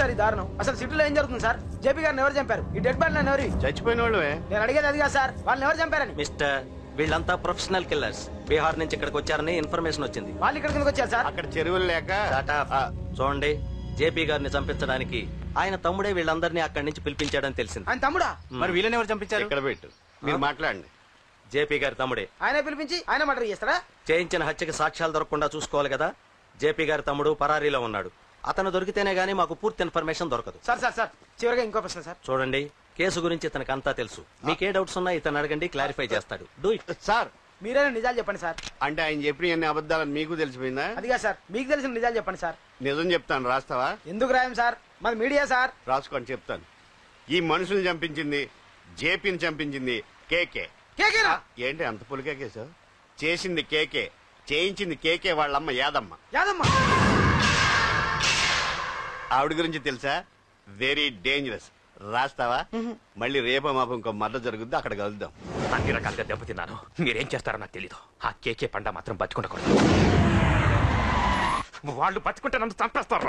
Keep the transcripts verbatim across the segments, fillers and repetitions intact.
Sir ఈ దారుణం? అసలు సిటీలో ఏం జరుగుతుంది సార్? జేపీ గారిని ఎవరు చంపారు? ఈ డెడ్ బాడీ నన్ను ఎవరు? చచ్చిపోయిన వాళ్ళు. నేను అడిగేది అది కాదు సార్, వాళ్ళని ఎవరు చంపారని. మిస్టర్, వీళ్ళంతా ప్రొఫెషనల్ కిల్లర్స్. బీహార్ నుంచి ఇక్కడికి వచ్చారని ఇన్ఫర్మేషన్ వచ్చింది. వాళ్ళు ఇక్కడ కిందకి వచ్చారు సార్. అక్కడ చెరువులు లేక. చూడండి, జేపీ గారిని చంపించడానికి ఆయన తమ్ముడే వీళ్ళందరినీ అక్కడి నుంచి పిలిపించాడని తెలిసింది. ఆయన తమ్ముడా? మరి వీళ్ళని ఎవరు చంపించారు? ఇక్కడ పెట్టు, మీరు మాట్లాడండి. జేపీ గారి తమ్ముడే. ఆయన పిలిపించి ఆయన మర్డర్ చేస్తారా? చేయించిన హత్యకి సాక్ష్యాలు దొరకకుండా చూసుకోవాలి కదా. జేపీ గారి తమ్ముడు పరారీలో ఉన్నాడు. అతను దొరికితేనే గానీ మాకు పూర్తి ఇన్ఫర్మేషన్ దొరకదు. సార్ సార్ సార్ చివరిగా ఇంకో ప్రశ్న సార్. చూడండి, కేసు గురించి ఇతనికి అంతా తెలుసు. మీకే డౌట్స్ ఉన్నా ఇతను అడగండి, క్లారిఫై చేస్తాడు. Do it. సార్ మీరైనా నిజాలు చెప్పండి సార్. అంటే ఆయన చెప్పిన అన్ని అబద్ధాలని మీకు తెలిసిపోయిందా? అదిగా సార్, మీకు తెలిసిన నిజాలు చెప్పండి సార్. నిజం చెప్తాను, రాస్తావా? ఎందుకు రాయం సార్, మాది మీడియా సార్. రాసుకోండి, చెప్తాను. ఈ మనుషుల్ని చంపించింది, జేపీని చంపించింది కేకే. కేకేనా? ఏంటి అంత పులికే కేసు? చేసింది కేకే, చేయించింది కేకే వాళ్ళమ్మ యాదమ్మ. యాదమ్మ ఆవిడ గురించి తెలుసా? Very dangerous. రాస్తావా? మళ్ళీ రేపో మాపం ఇంకో మర్ర జరుగుద్ది, అక్కడ కలుద్దాం. అన్ని రకాలుగా దెబ్బతిన్నాను. మీరేం చేస్తారో నాకు తెలీదు. ఆ కేకే పండ మాత్రం బతుకుండకూడదు. వాళ్ళు బతుకుంటే నన్ను చంపేస్తారు.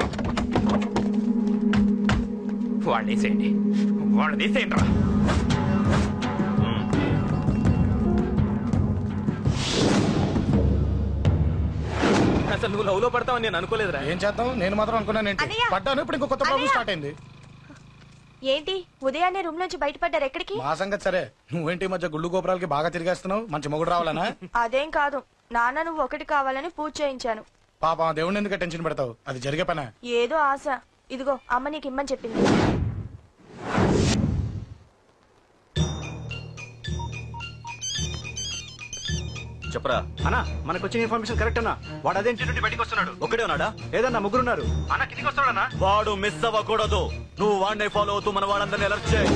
వాళ్ళు వేసేయండి, వాళ్ళు వేసేయండి రా. అసలు నువ్వు లవ్ లో పడతావని నేను అనుకోలేదురా. ఏం చేద్దాం, నేను మాత్రం అనుకున్నాను. ఏంటి పడ్డాను, ఇప్పుడు ఇంకో కొత్త ప్రాబ్లం స్టార్ట్ అయింది. ఏంటి ఉదయాన్నే రూమ్ నుంచి బయటపడ్డారు? ఎక్కడికి? మా సంగతి సరే, నువ్వేంటి మధ్య గుళ్ళు గోపురాలకి బాగా తిరిగేస్తున్నావు? మంచి మొగుడు రావాలనా? అదేం కాదు నాన్న, నువ్వు ఒకటి కావాలని పూజ చేయించాను. పాప దేవుడిని ఎందుకు టెన్షన్ పెడతావు? అది జరిగే పనా? ఏదో ఆశ. ఇదిగో అమ్మ నీకు ఇమ్మని చెప్పింది. చెప్పరా అన్నా, మనకు వచ్చిన ఇన్ఫర్మేషన్ కరెక్ట్ అన్నా. వాడు అదేంటి నుండి బయటకు వస్తున్నాడు. ఒకడే ఉన్నాడా? ఏదన్నా ముగ్గురున్నారు. అన్న కిందికి వస్తాడన్నా. వాడు మిస్ అవ్వకూడదు. నువ్వు వాడిని ఫాలో అవుతూ మన వాడందరినీ అలర్ట్ చేయి.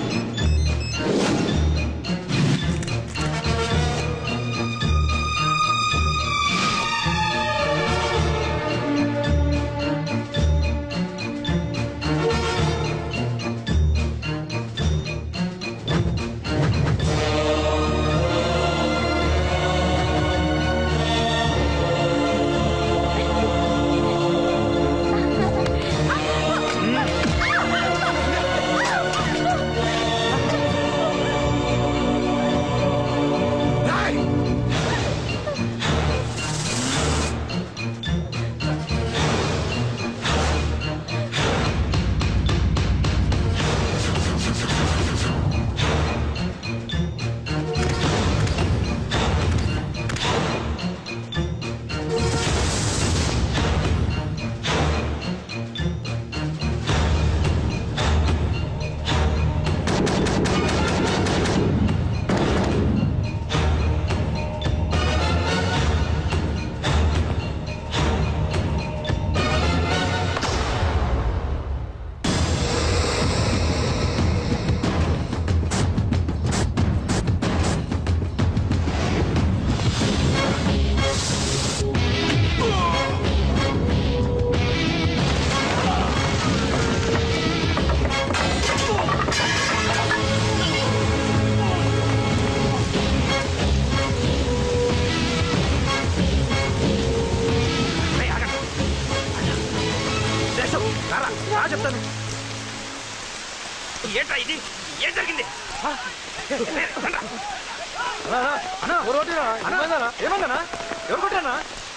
ఏంట్రా ఇది? ఏం జరిగింది? ఏమన్నా ఎవరు కొట్టానా?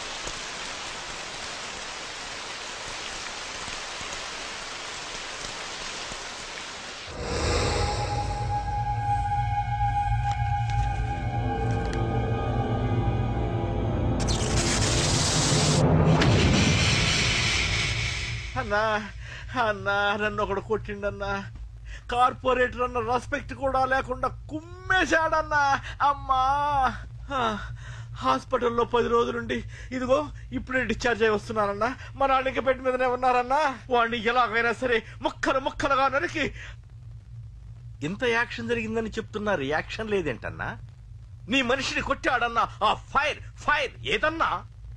అన్నా అన్నా నన్ను ఒకడు కొట్టిండన్నా. కార్పొరేటర్ అన్న రెస్పెక్ట్ కూడా లేకుండా కుమ్మేశాడన్నా. అమ్మా, హాస్పిటల్లో పది రోజులుండి ఇదిగో ఇప్పుడే డిశ్చార్జ్ అయి వస్తున్నానన్నా. మా నాన్నకి బెడ్ మీదనే ఉన్నారన్నా. వాడిని ఎలాగైనా సరే ముక్కలు ముక్కలుగా నరికి. ఇంత యాక్షన్ జరిగిందని చెప్తున్నా, రియాక్షన్ లేదేంటన్నా? నీ మనిషిని కొట్టాడన్నా. ఆ ఫైర్ ఫైర్ ఏదన్నా?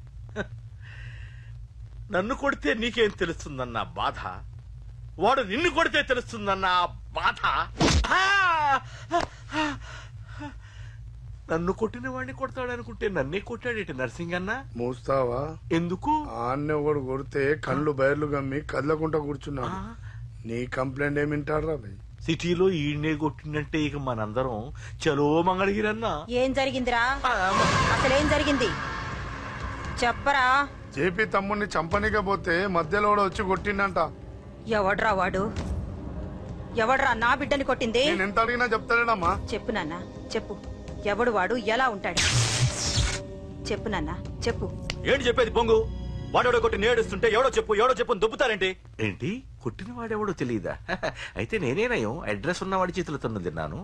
నన్ను కొడితే నీకేం తెలుస్తుందన్నా బాధ, వాడు నిన్ను కొడితే తెలుస్తుందన్నా బాధ. నన్ను కొట్టిన వాడిని కొడతాడు అనుకుంటే నన్నే కొట్టాడేటి నర్సింగన్న. మోస్తావా? ఎందుకు? ఆన్నే ఒకడు కొడితే కళ్ళు బయర్లు గమ్మి కదలకుండా కూర్చున్నాడు. నీ కంప్లైంట్ ఏమి వింటాడు రా భయ్? సిటీలో ఈయనే కొట్టినట్టే ఇక మనందరం చలో మంగళగిరన్నా. ఏం జరిగిందిరా? అసలేం జరిగింది చెప్పరా? జేపీ తమ్ముడిని చంపనిగా పోతే మధ్యలో వచ్చి కొట్టిండంట. ఎవడ్రా వాడు? ఎవడ్రా నా బిడ్డని కొట్టింది? నేను ఎంత అడిగినా చెప్తాడమ్మా. చెప్పు నాన్న చెప్పు. ఎవడు వాడు? ఎలా ఉంటాడు? చెప్పు నాన్న చెప్పు. ఏంటి చెప్పేది పొంగు? వాడెవడో కొట్టి నేడుస్తుంటే ఎవడో చెప్పు ఎవడో చెప్పు దుబ్బుతారేంటి? ఏంటి కొట్టిన వాడెవడో తెలియదా? అయితే నేనేనయం అడ్రస్ ఉన్నవాడి చేతులతో తిన్నాను.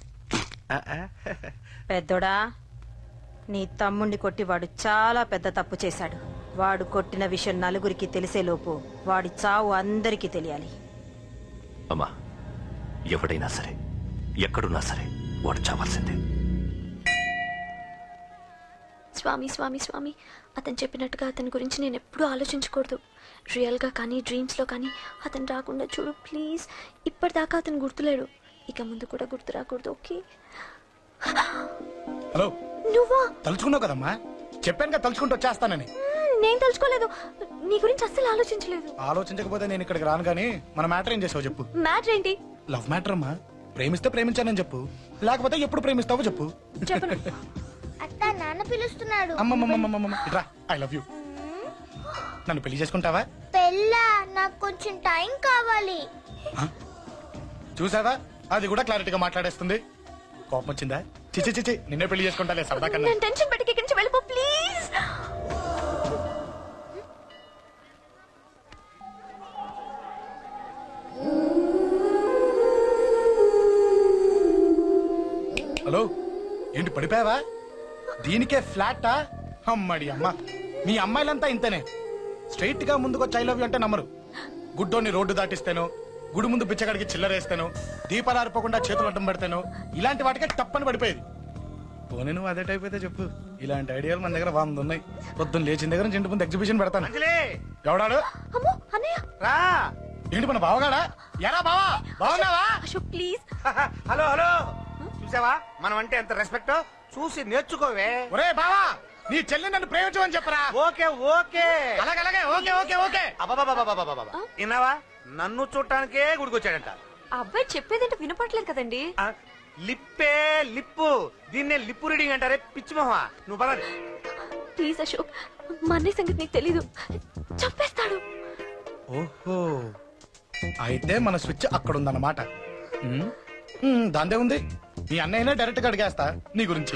పెద్దోడా, నీ తమ్ముణ్ణి కొట్టి వాడు చాలా పెద్ద తప్పు చేశాడు. వాడు కొట్టిన విషయం నలుగురికి తెలిసేలోపు వాడి చావు అందరికీ తెలియాలి. అమ్మా, ఎవడైనా సరే ఎక్కడున్నా సరే వాడు చావాల్సిందే. స్వామి స్వామి స్వామి అతను చెప్పినట్టుగా అతని గురించి నేను ఎప్పుడూ ఆలోచించకూడదు. రియల్గా కానీ డ్రీమ్స్లో కానీ అతను రాకుండా చూడు ప్లీజ్. ఇప్పటిదాకా అతను గుర్తులేడు, ఇక ముందు కూడా గుర్తు రాకూడదు. ఓకే. హలో, నువ్వా? తలుచుకున్నావు కదమ్మా, చెప్పాను కదా తలుచుకుంటూ వచ్చేస్తానని. నేను తలుచుకోలేదు, నీ గురించి అస్సలు ఆలోచించలేదు. ఆలోచించకపోతే నేను ఇక్కడికి రాను. కానీ మన మ్యాటర్ ఏం చేసావు చెప్పు. మ్యాటర్ ఏంటి? లవ్ మ్యాటర్ అమ్మా. ప్రేమిస్తే ప్రేమించానని చెప్పు, లేకపోతే ఎప్పుడు ప్రేమిస్తావో చెప్పు. చెప్పను. అత్త నాన్న పిలుస్తున్నాడు. అమ్మమ్మమ్మమ్మమ్మ ఇట్రా, ఐ లవ్ యూ. నన్ను పెళ్లి చేసుకుంటావా? పెళ్ళా? నాకు కొంచెం టైం కావాలి. చూసావా, అది కూడా క్లారిటీగా మాట్లాడేస్తుంది. కోపం వచ్చిందా? చిచి చిచి, నిన్నే పెళ్లి చేసుకుంటాలే సరదా కన్నా. నేను టెన్షన్ పెట్టి ఇక్కడి నుంచి వెళ్ళిపో ప్లీజ్. హలో, ఏంటి పడిపోయావా? దీనికే ఫ్లాటా? అమ్మడి అమ్మ, మీ అమ్మాయిలంతా ఇంతనే. స్ట్రైట్ గా ముందుకొచ్చి ఐ లవ్ యూ అంటే నమ్మరు. గుడ్డోని రోడ్డు దాటిస్తాను, గుడి ముందు బిచ్చగాడికి చిల్లరేస్తాను, దీపాలు ఆరిపోకుండా చేతులు అడ్డం పెడతాను, ఇలాంటి వాటికే తప్పని పడిపోయేది. పోనీ నువ్వు అదే టైప్ అయితే చెప్పు. ఇలాంటి ఐడియాలు మన దగ్గర వంద ఉన్నాయి. పొద్దున్న లేచిన దగ్గర ఇంటి ముందు ఎగ్జిబిషన్ పెడతాను. ఎవడాడు? ఏంటి మన బావగాడా? ఎరా బావా, బాగున్నావా? అశోక్ ప్లీజ్. హలో హలో, చూసావా మనం అంటే ఎంత రెస్పెక్ట్? చూసి నేర్చుకోవే. ఒరే బావా, నీ చెల్లి నన్ను ప్రేమించమని చెప్పరా. ఓకే ఓకే, అలాగే అలాగే, ఓకే ఓకే ఓకే. అబాబాబాబాబాబా, విన్నావా? నన్ను చూడటానికే గుడికొచ్చాడంట. అబ్బాయి చెప్పేదంటే వినపట్లేదు కదండి. లిప్పే లిప్పు, దీన్నే లిప్పు రీడింగ్ అంటారే పిచ్చి మొహమా. నువ్వు పదండి ప్లీజ్ అశోక్, మా అన్నయ్య సంగతి నీకు తెలీదు, చంపేస్తాడు. ఓహో, అయితే మన స్విచ్ అక్కడ ఉందన్నమాట. దాందే ఉంది, మీ అన్నయ్యనే డైరెక్ట్ గా అడిగేస్తా నీ గురించి.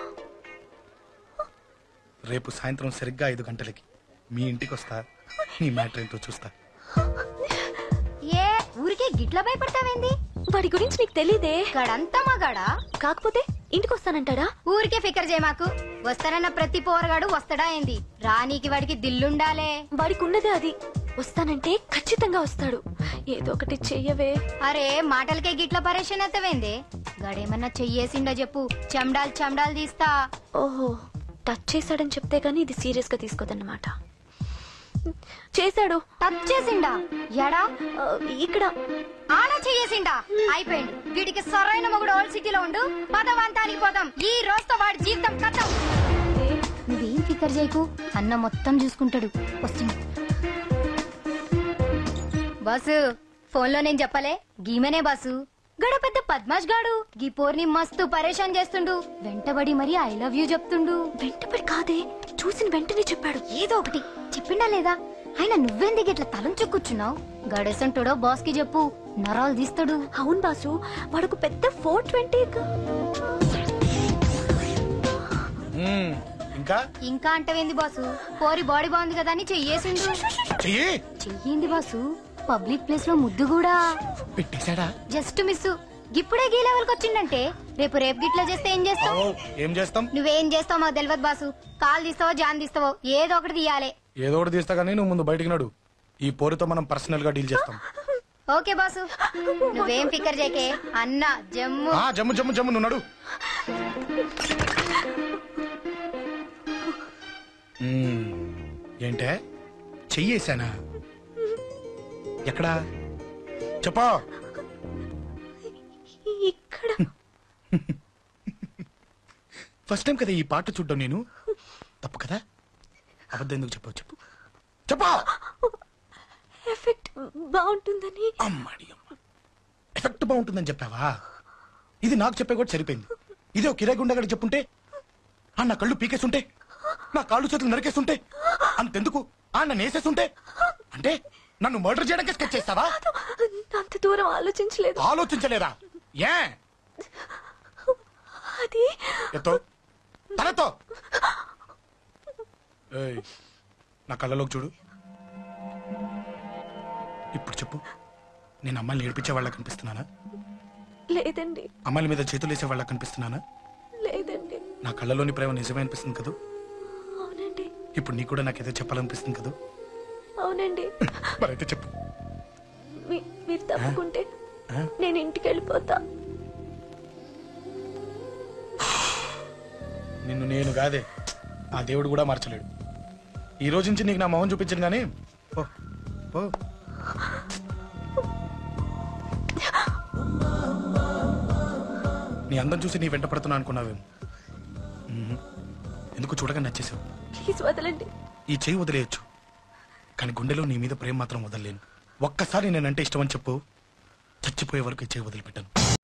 రేపు సాయంత్రం సరిగ్గా ఐదు గంటలకి మీ ఇంటికి వస్తా, నీ మ్యాటర్ ఏంటో చూస్తా. ఏ ఊరికే గిట్ల భయపడతావేంది? వాడి గురించి నీకు తెలీదే. గడంతా మగాడా? కాకపోతే ఇంటికి వస్తానంటాడా? ఊరికే ఫికర్ చేయమాకు. వస్తానన్న ప్రతి పోరగాడు వస్తాడా ఏంది? రానీకి వాడికి దిల్లుండాలే. వాడికి ఉన్నదే అది. వస్తానంటే ఖచ్చితంగా వస్తాడు. ఏదో ఒకటి చెయ్యవే. అరే మాటలకే గిట్ల పరేషన్ అవుతావేంది? గడేమన్నా చెయ్యేసిండా చెప్పు, చెమ్డాల్ చెమ్డాల్ తీస్తా. ఓహో, టచ్ చేశాడని చెప్తే గానీ ఇది సీరియస్ గా తీసుకోదన్నమాట. చేశాడు. టచ్ చేసిండా? ఎడా? ఇక్కడ. ఆడా చెయ్యేసిండా? అయిపోయింది. వీడికి సరైన మొగుడు ఓల్డ్ సిటీలో ఉండు. పదవంతానికి పోదాం. ఈ రోజుతో వాడి జీవితం కథం. నువ్వేం ఫికర్ చేయకు, అన్న మొత్తం చూసుకుంటాడు. వస్తున్నా బాసు. ఫోన్ లో నేను చెప్పలే, గీమనే బాసు. గడ పెద్ద పద్మాష్ గాడు గీ పోర్ని మస్తు పరేషాన్ చేస్తుండు. వెంటబడి మరి ఐ లవ్ యూ చెప్తుండు. వెంటబడి కాదే, చూసిన వెంటనే చెప్పాడు. ఏదో ఒకటి చెప్పిండా లేదా? ఆయన నువ్వెందుకు ఇట్లా తలంచు కూర్చున్నావు? గడేసంటాడో బాస్ కి చెప్పు, నరాలు తీస్తాడు. అవును బాసు, వాడుకు పెద్ద ఫోర్ ట్వంటీ. ఇంకా ఇంకా అంటవేంది బాసు? పోరి బాడీ బాగుంది కదా అని చెయ్యేసిండు. చెయ్యింది బాసు. పబ్లిక్ ప్లేస్ లో ముద్దు కూడా పెట్టేశాడా? Just miss. ఇప్పుడే గీ లెవెల్ కి వచ్చిందంటే రేపు రేపు గిట్లా చేస్తే ఏం చేస్తావు? ఏం చేస్తాం? నువ్వేం చేస్తావు మాకు తెలియదు బాసు. కాల్ తీస్తావో జాన్ తీస్తావో ఏదో ఒకటి తీయాలి. ఏదో ఒకటి తీస్తా కానీ నువ్వు ముందు బయటికి నడు. ఈ పోరుతో మనం పర్సనల్ గా డీల్ చేస్తాం. ఓకే బాసు, నువ్వేం ఫికర్ చేయకే. అన్న జమ్ము జమ్ము జమ్ము జమ్ము నువ్వు నడు. ఏంటే చెయ్యేశానా? ఎక్కడా చెప్పా? ఇక్కడ. ఫస్ట్ టైం కదా ఈ పాట చూడ్డం నేను. తప్పు కదా? అబద్ధం ఎందుకు చెప్పావు చెప్పు చెప్పా. ఎఫెక్ట్ బాగుంటుందని. అమ్మాడి అమ్మ, ఎఫెక్ట్ బాగుంటుందని చెప్పావా? ఇది నాకు చెప్పే కూడా సరిపోయింది. ఇదే ఒక కిరాయి గుండెగాడికి చెప్పుంటే, ఆ నా కళ్ళు పీకేస్తుంటే, నా కాళ్ళు చేతులు నరికేస్తుంటే, అంతెందుకు ఆ నన్ను వేసేస్తుంటే, అంటే నన్ను మర్డర్ చేయడానికి స్కెచ్ చేస్తావా? అంత దూరం ఆలోచించలేదు. ఆలోచించలేదా? ఏ అది ఎత్తో తనతో ఏయ్, నా కళ్ళలోకి చూడు. ఇప్పుడు చెప్పు, నేను అమ్మాయిని ఏడిపించే వాళ్ళ కనిపిస్తున్నానా? లేదండి. అమ్మాయిల మీద చేతులు వేసే వాళ్ళ కనిపిస్తున్నానా? లేదండి. నా కళ్ళలోని ప్రేమ నిజమే అనిపిస్తుంది కదా? అవునండి. ఇప్పుడు నీకు కూడా నాకేదో చెప్పాలనిపిస్తుంది కదా? అవునండి. మరైతే చెప్పు. మీ- మీరు తప్పుకుంటే ఆ? నేను ఇంటికి వెళ్ళిపోతా. నిన్ను నేను కాదే, ఆ దేవుడు కూడా మార్చలేడు. ఈ రోజు నుంచి నీకు నా మొహం చూపించను కానీ పో, పో. నీ అందం చూసి నీ వెంట పడుతున్నా అనుకున్నావేమో. మ్మ్. ఎందుకు చూడగా నచ్చేసావు. ప్లీజ్ వదలండి. ఈ చెయ్యి వదిలేయచ్చు, కానీ గుండెలో నీ మీద ప్రేమ మాత్రం వదలలేను. ఒక్కసారి నేనంటే ఇష్టమని చెప్పు, చచ్చిపోయే వరకు ఈ చెయ్యి వదిలిపెట్టాను.